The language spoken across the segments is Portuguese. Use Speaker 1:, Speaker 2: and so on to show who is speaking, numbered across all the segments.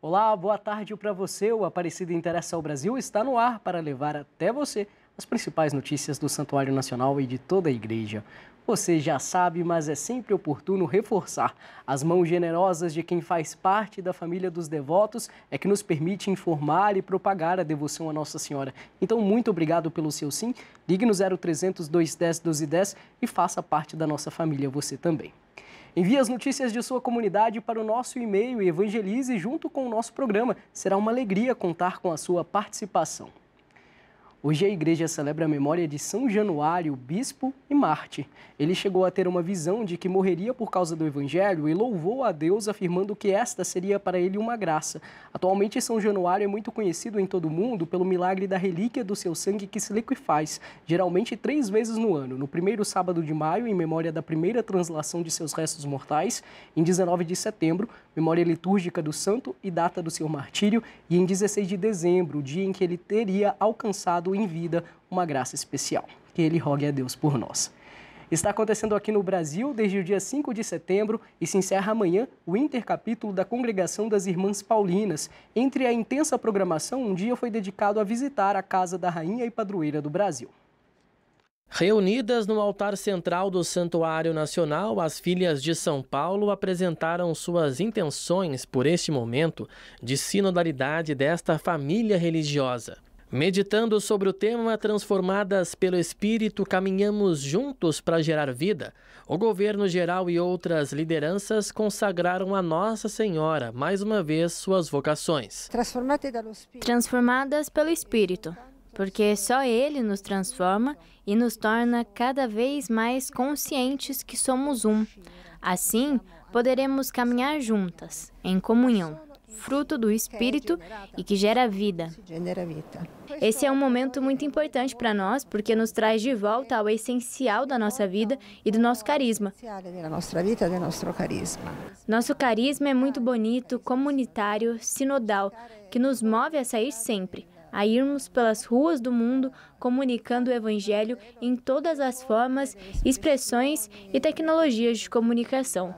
Speaker 1: Olá, boa tarde para você. O Aparecida Interessa ao Brasil está no ar para levar até você as principais notícias do Santuário Nacional e de toda a Igreja. Você já sabe, mas é sempre oportuno reforçar. As mãos generosas de quem faz parte da família dos devotos é que nos permite informar e propagar a devoção a Nossa Senhora. Então, muito obrigado pelo seu sim. Ligue no 0300 210 1210 e faça parte da nossa família, você também. Envie as notícias de sua comunidade para o nosso e-mail e evangelize junto com o nosso programa. Será uma alegria contar com a sua participação. Hoje a igreja celebra a memória de São Januário, bispo e mártir. Ele chegou a ter uma visão de que morreria por causa do evangelho e louvou a Deus, afirmando que esta seria para ele uma graça. Atualmente São Januário é muito conhecido em todo o mundo pelo milagre da relíquia do seu sangue que se liquefaz, geralmente 3 vezes no ano, no primeiro sábado de maio, em memória da primeira translação de seus restos mortais, em 19 de setembro, memória litúrgica do santo e data do seu martírio, e em 16 de dezembro, o dia em que ele teria alcançado em vida uma graça especial. Que ele rogue a Deus por nós. Está acontecendo aqui no Brasil desde o dia 5 de setembro e se encerra amanhã o intercapítulo da Congregação das Irmãs Paulinas. Entre a intensa programação, um dia foi dedicado a visitar a Casa da Rainha e Padroeira do Brasil.
Speaker 2: Reunidas no altar central do Santuário Nacional, as filhas de São Paulo apresentaram suas intenções por este momento de sinodalidade desta família religiosa. Meditando sobre o tema Transformadas pelo Espírito, caminhamos juntos para gerar vida, o governo geral e outras lideranças consagraram a Nossa Senhora, mais uma vez, suas vocações.
Speaker 3: Transformadas pelo Espírito, porque só Ele nos transforma e nos torna cada vez mais conscientes que somos um. Assim, poderemos caminhar juntas, em comunhão, fruto do Espírito e que gera vida. Esse é um momento muito importante para nós, porque nos traz de volta ao essencial da nossa vida e do nosso carisma. Nosso carisma é muito bonito, comunitário, sinodal, que nos move a sair sempre, a irmos pelas ruas do mundo comunicando o Evangelho em todas as formas, expressões e tecnologias de comunicação.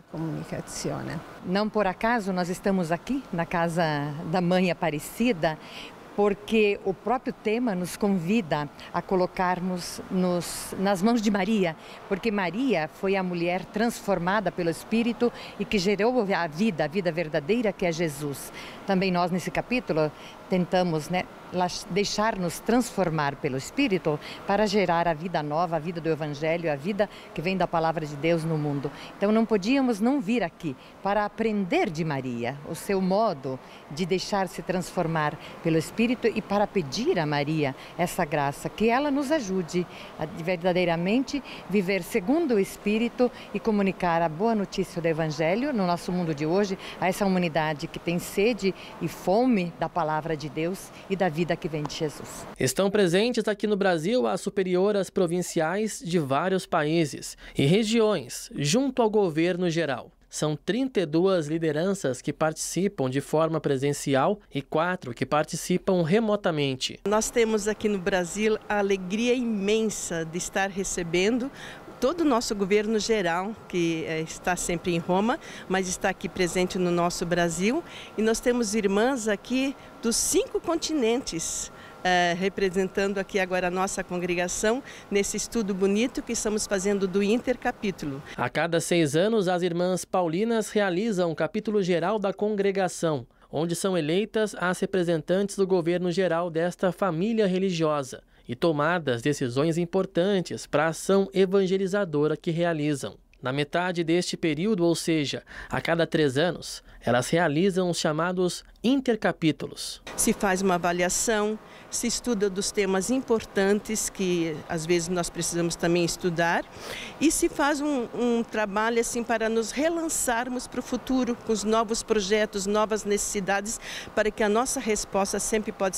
Speaker 4: Não por acaso nós estamos aqui na Casa da Mãe Aparecida, porque o próprio tema nos convida a colocarmos nas mãos de Maria, porque Maria foi a mulher transformada pelo Espírito e que gerou a vida verdadeira que é Jesus. Também nós nesse capítulo tentamos deixar-nos transformar pelo Espírito para gerar a vida nova, a vida do Evangelho, a vida que vem da Palavra de Deus no mundo. Então não podíamos não vir aqui para aprender de Maria, o seu modo de deixar-se transformar pelo Espírito e para pedir a Maria essa graça, que ela nos ajude a verdadeiramente viver segundo o Espírito e comunicar a boa notícia do Evangelho no nosso mundo de hoje, a essa humanidade que tem sede e fome da Palavra de Deus e da vida que vem de Jesus.
Speaker 2: Estão presentes aqui no Brasil as superioras provinciais de vários países e regiões, junto ao governo geral. São 32 lideranças que participam de forma presencial e 4 que participam remotamente.
Speaker 5: Nós temos aqui no Brasil a alegria imensa de estar recebendo todo o nosso governo geral, que está sempre em Roma, mas está aqui presente no nosso Brasil. E nós temos irmãs aqui dos 5 continentes, representando aqui agora a nossa congregação, nesse estudo bonito que estamos fazendo do intercapítulo.
Speaker 2: A cada 6 anos, as irmãs paulinas realizam o capítulo geral da congregação, onde são eleitas as representantes do governo geral desta família religiosa e tomadas decisões importantes para a ação evangelizadora que realizam. Na metade deste período, ou seja, a cada 3 anos, elas realizam os chamados intercapítulos.
Speaker 5: Se faz uma avaliação, se estuda dos temas importantes que às vezes nós precisamos também estudar e se faz um trabalho assim para nos relançarmos para o futuro com os novos projetos, novas necessidades, para que a nossa resposta sempre pode ser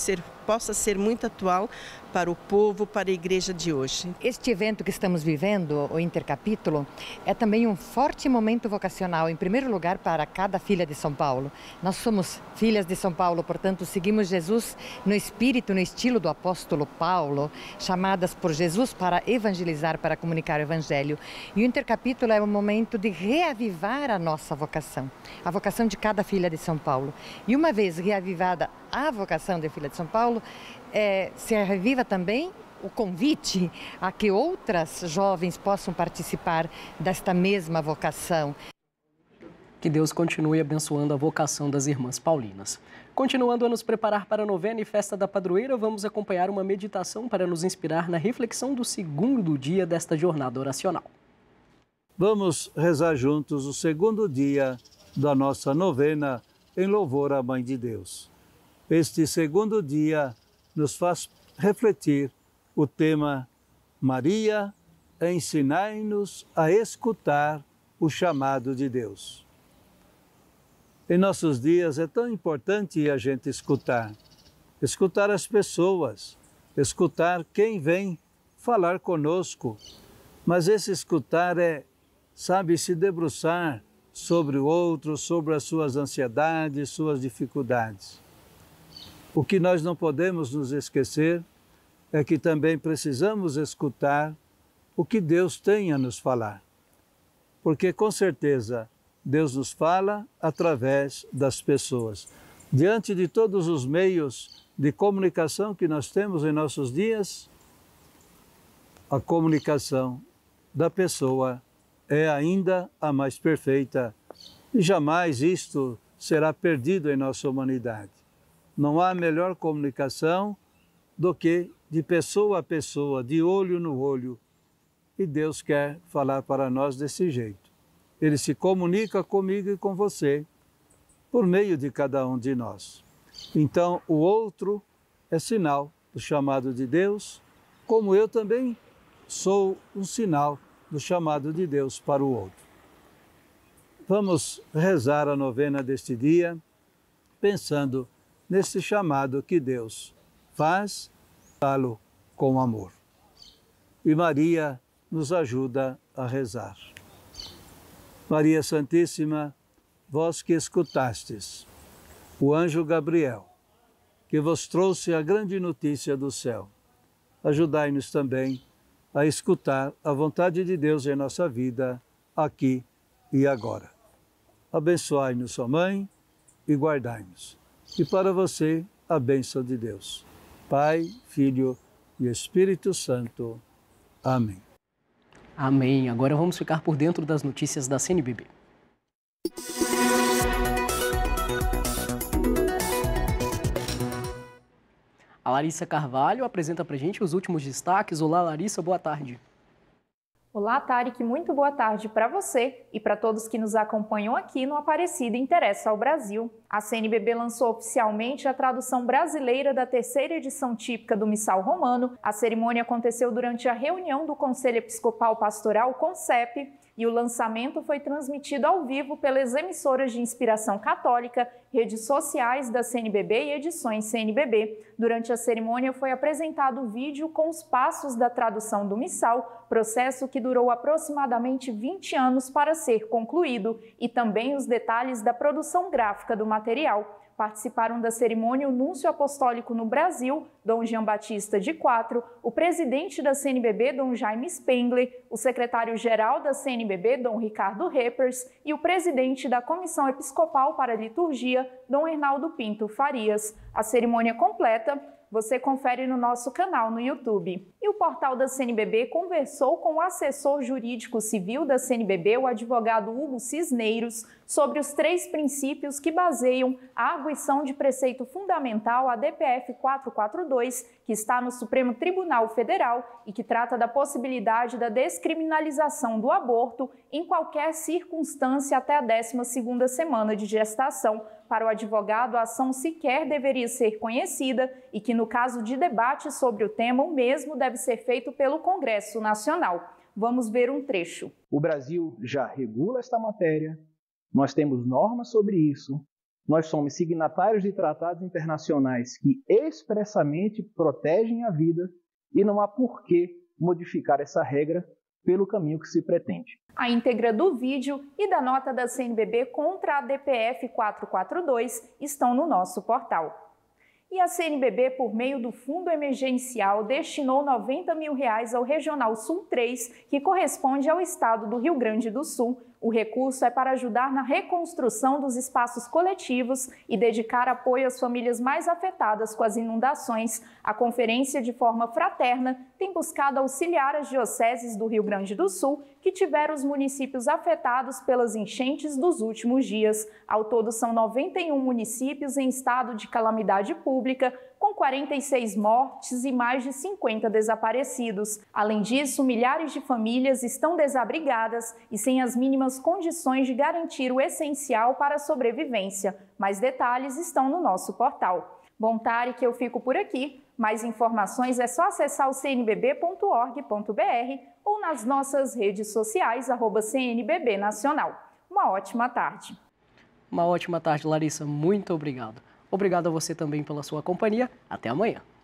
Speaker 5: possa ser muito atual para o povo, para a igreja de hoje.
Speaker 4: Este evento que estamos vivendo, o Intercapítulo, é também um forte momento vocacional, em primeiro lugar, para cada filha de São Paulo. Nós somos filhas de São Paulo, portanto, seguimos Jesus no espírito, no estilo do apóstolo Paulo, chamadas por Jesus para evangelizar, para comunicar o evangelho. E o Intercapítulo é um momento de reavivar a nossa vocação, a vocação de cada filha de São Paulo. E uma vez reavivada a vocação de filha de São Paulo, se reviva também o convite a que outras jovens possam participar desta mesma vocação.
Speaker 1: Que Deus continue abençoando a vocação das irmãs paulinas. Continuando a nos preparar para a novena e festa da padroeira, vamos acompanhar uma meditação para nos inspirar na reflexão do segundo dia desta jornada oracional.
Speaker 6: Vamos rezar juntos o segundo dia da nossa novena em louvor à Mãe de Deus. Este segundo dia nos faz refletir o tema Maria, ensinai-nos a escutar o chamado de Deus. Em nossos dias é tão importante a gente escutar as pessoas, escutar quem vem falar conosco, mas esse escutar se debruçar sobre o outro, sobre as suas ansiedades, suas dificuldades. O que nós não podemos nos esquecer é que também precisamos escutar o que Deus tem a nos falar. Porque, com certeza, Deus nos fala através das pessoas. Diante de todos os meios de comunicação que nós temos em nossos dias, a comunicação da pessoa é ainda a mais perfeita e jamais isto será perdido em nossa humanidade. Não há melhor comunicação do que de pessoa a pessoa, de olho no olho. E Deus quer falar para nós desse jeito. Ele se comunica comigo e com você, por meio de cada um de nós. Então, o outro é sinal do chamado de Deus, como eu também sou um sinal do chamado de Deus para o outro. Vamos rezar a novena deste dia, pensando nesse chamado que Deus faz, falo com amor. E Maria nos ajuda a rezar. Maria Santíssima, vós que escutastes o anjo Gabriel, que vos trouxe a grande notícia do céu, ajudai-nos também a escutar a vontade de Deus em nossa vida, aqui e agora. Abençoai-nos, ó Mãe, e guardai-nos. E para você, a bênção de Deus. Pai, Filho e Espírito Santo. Amém.
Speaker 1: Amém. Agora vamos ficar por dentro das notícias da CNBB. A Larissa Carvalho apresenta pra gente os últimos destaques. Olá, Larissa, boa tarde.
Speaker 7: Olá, Tarek, muito boa tarde para você e para todos que nos acompanham aqui no Aparecida Interessa ao Brasil. A CNBB lançou oficialmente a tradução brasileira da terceira edição típica do Missal Romano. A cerimônia aconteceu durante a reunião do Conselho Episcopal Pastoral, CONCEP, e o lançamento foi transmitido ao vivo pelas emissoras de inspiração católica, redes sociais da CNBB e edições CNBB. Durante a cerimônia foi apresentado o vídeo com os passos da tradução do Missal, processo que durou aproximadamente 20 anos para ser concluído, e também os detalhes da produção gráfica do material. Participaram da cerimônia o Núncio Apostólico no Brasil, Dom Jean Batista de Quatro, o presidente da CNBB, Dom Jaime Spengler, o secretário-geral da CNBB, Dom Ricardo Reppers, e o presidente da Comissão Episcopal para a Liturgia, Dom Hernaldo Pinto Farias. A cerimônia completa você confere no nosso canal no YouTube. E o portal da CNBB conversou com o assessor jurídico civil da CNBB, o advogado Hugo Cisneiros, sobre os 3 princípios que baseiam a arguição de preceito fundamental, a DPF 442, que está no Supremo Tribunal Federal e que trata da possibilidade da descriminalização do aborto em qualquer circunstância até a 12ª semana de gestação. Para o advogado, a ação sequer deveria ser conhecida e que, no caso de debate sobre o tema, o mesmo deve ser feito pelo Congresso Nacional. Vamos ver um trecho.
Speaker 8: O Brasil já regula esta matéria, nós temos normas sobre isso, Nós somos signatários de tratados internacionais que expressamente protegem a vida e não há por que modificar essa regra pelo caminho que se pretende.
Speaker 7: A íntegra do vídeo e da nota da CNBB contra a DPF 442 estão no nosso portal. E a CNBB, por meio do Fundo Emergencial, destinou R$ 90 mil ao Regional Sul 3, que corresponde ao estado do Rio Grande do Sul. O recurso é para ajudar na reconstrução dos espaços coletivos e dedicar apoio às famílias mais afetadas com as inundações. A conferência, de forma fraterna, tem buscado auxiliar as dioceses do Rio Grande do Sul que tiveram os municípios afetados pelas enchentes dos últimos dias. Ao todo, são 91 municípios em estado de calamidade pública, com 46 mortes e mais de 50 desaparecidos. Além disso, milhares de famílias estão desabrigadas e sem as mínimas condições de garantir o essencial para a sobrevivência. Mais detalhes estão no nosso portal. Bom, Tarek, eu fico por aqui. Mais informações é só acessar o cnbb.org.br ou nas nossas redes sociais, @CNBB Nacional. Uma ótima tarde.
Speaker 1: Uma ótima tarde, Larissa. Muito obrigado. Obrigado a você também pela sua companhia. Até amanhã.